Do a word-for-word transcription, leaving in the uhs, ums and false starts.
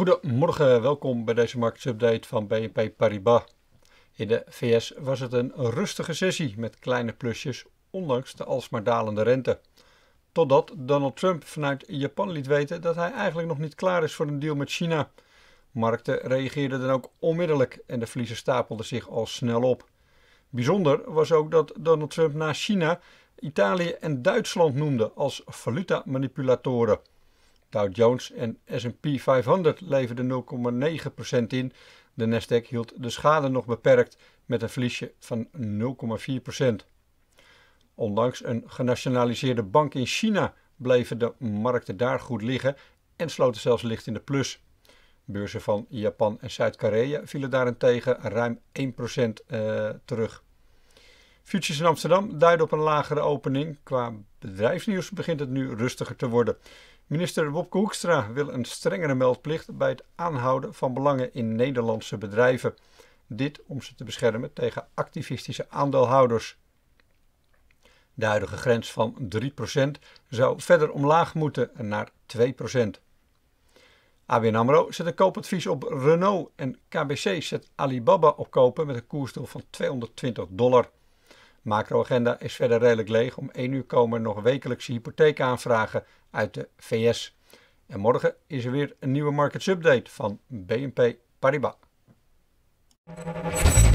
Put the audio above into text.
Goedemorgen, welkom bij deze marketsupdate van B N P Paribas. In de V S was het een rustige sessie met kleine plusjes, ondanks de alsmaar dalende rente. Totdat Donald Trump vanuit Japan liet weten dat hij eigenlijk nog niet klaar is voor een deal met China. Markten reageerden dan ook onmiddellijk en de verliezen stapelden zich al snel op. Bijzonder was ook dat Donald Trump na China Italië en Duitsland noemde als valutamanipulatoren. Dow Jones en S en P vijfhonderd leverden nul komma negen procent in. De Nasdaq hield de schade nog beperkt met een verliesje van nul komma vier procent. Ondanks een genationaliseerde bank in China bleven de markten daar goed liggen en sloten zelfs licht in de plus. Beurzen van Japan en Zuid-Korea vielen daarentegen ruim één procent uh, terug. Futures in Amsterdam duiden op een lagere opening. Qua bedrijfsnieuws begint het nu rustiger te worden. Minister Wopke Hoekstra wil een strengere meldplicht bij het aanhouden van belangen in Nederlandse bedrijven. Dit om ze te beschermen tegen activistische aandeelhouders. De huidige grens van drie procent zou verder omlaag moeten naar twee procent. A B N AMRO zet een koopadvies op Renault en K B C zet Alibaba op kopen met een koersdoel van tweehonderdtwintig dollar. Macro-agenda is verder redelijk leeg. Om één uur komen er nog wekelijkse hypotheekaanvragen uit de V S. En morgen is er weer een nieuwe markets update van B N P Paribas.